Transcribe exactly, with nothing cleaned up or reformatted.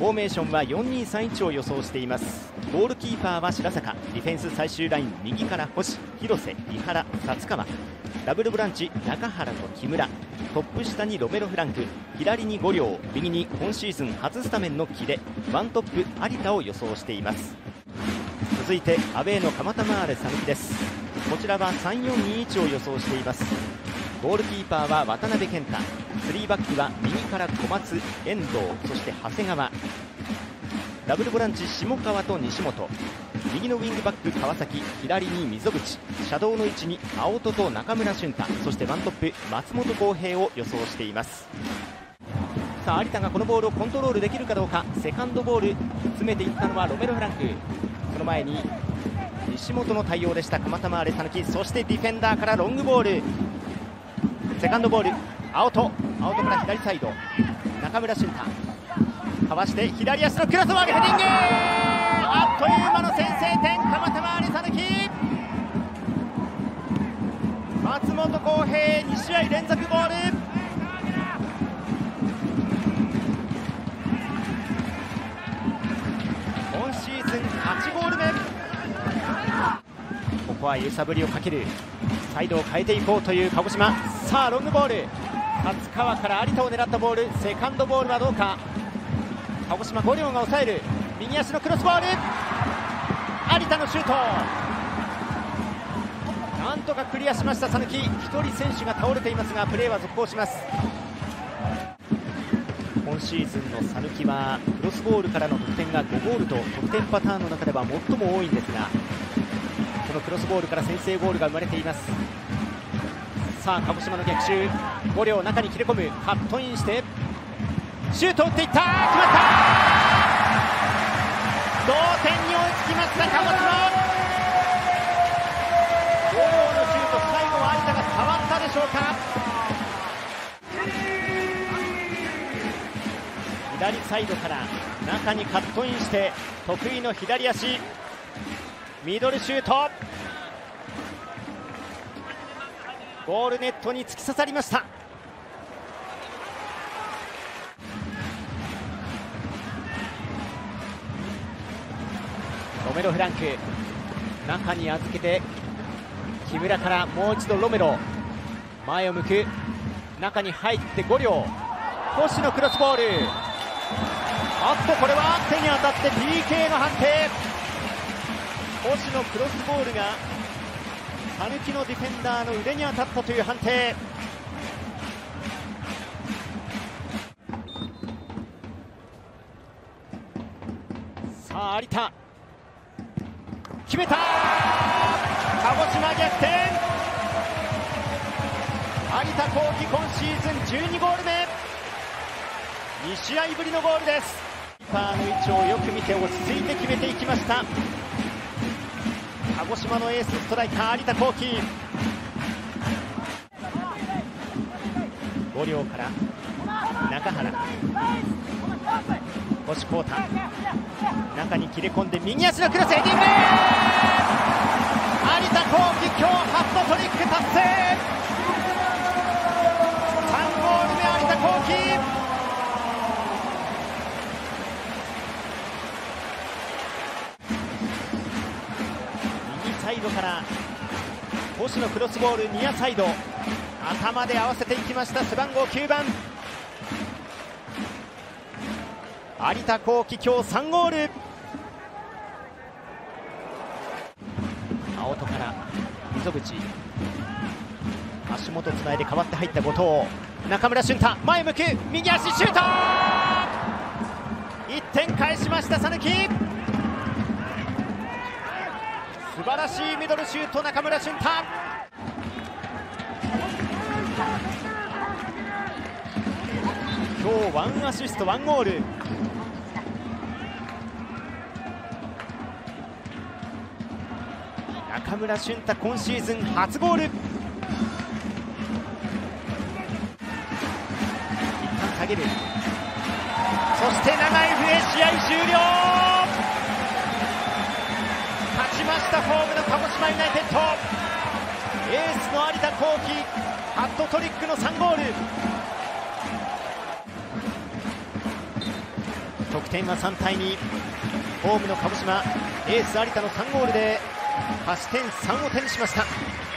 フォーメーションはよんにーさんいちを予想しています。ゴールキーパーは白坂、ディフェンス最終ライン右から星、広瀬、井原、達川、ダブルボランチ中原と木村、トップ下にロメロフランク、左に五両、右に今シーズン初スタメンの木出、ワントップ有田を予想しています。続いてアウェーの蒲田マーレ讃岐です。こちらはさんよんにーいちを予想しています。ゴールキーパーは渡辺健太、スリーバックは右から小松、遠藤、そして長谷川、ダブルボランチ下川と西本、右のウィングバック川崎、左に溝口、シャドウの位置に青戸と中村俊太、そしてワントップ松本康平を予想しています。さあ有田がこのボールをコントロールできるかどうか。セカンドボール詰めていったのはロメロフランク、その前に西本の対応でした蒲田マーレ讃岐。そしてディフェンダーからロングボール、セカンドボール青戸、青戸から左サイド中村俊太、かわして左足のクロスバーグヘディング、あっという間の先制点、蒲田マーレ讃岐。松本康平に試合連続ゴール。今シーズンはちゴール目。ここは揺さぶりをかける、サイドを変えていこうという鹿児島。さあロングボール、達川から有田を狙ったボール、セカンドボールはどうか。鹿児島五両が抑える、右足のクロスボール、有田のシュート、なんとかクリアしました讃岐。ひとり選手が倒れていますがプレーは続行します。今シーズンの讃岐はクロスボールからの得点がごゴールと得点パターンの中では最も多いんですが、このクロスボールから先制ゴールが生まれています。さあ鹿児島の逆襲、五両中に切れ込む、カットインしてシュートを打っていった、決まった、同点に追いつきました鹿児島。五両のシュート、最後は有田が触ったでしょうか。左サイドから中にカットインして得意の左足、ミドルシュート、ゴールネットに突き刺さりました。ロメロフランク、中に預けて木村からもう一度ロメロ、前を向く、中に入って五両、星のクロスボール、あっとこれは手に当たって ピーケー の判定。星のクロスボールが讃岐のディフェンダーの腕に当たったという判定。さあ有田決めた、鹿児島逆転、有田浩輝今シーズンじゅうにゴール目、に試合ぶりのゴールです。キーパーの位置をよく見て落ち着いて決めていきました。鹿児島のエースストライカー有田浩輝、五両から中原、星光太、中に切れ込んで右足のクロスヘディング、有田浩輝今日初のトリック達成、さんゴール目有田浩輝。サイドから星のクロスボール、ニアサイド頭で合わせていきました背番号きゅうばん有田浩輝、今日さんゴール。青戸から溝口、足元つないで代わって入った後藤、中村俊太前向く、右足シュート、いってん返しました讃岐。素晴らしいミドルシュート、中村俊太。今日ワンアシストワンゴール。中村俊太今シーズン初ゴール。一旦下げる、そして長い笛、試合終了。勝ちましたホームの鹿児島ユナイテッド。エースの有田浩輝、ハットトリックのさんゴール。 得点はさんたいに、ホームの鹿児島エース有田のさんゴールで勝ち点さんを手にしました。